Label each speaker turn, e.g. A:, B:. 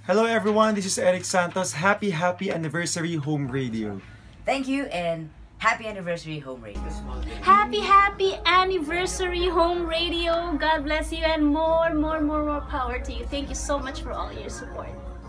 A: Hello everyone, this is Erik Santos. Happy anniversary Home Radio.
B: Thank you and happy anniversary Home Radio.
C: Happy anniversary Home Radio. God bless you and more power to you. Thank you so much for all your support.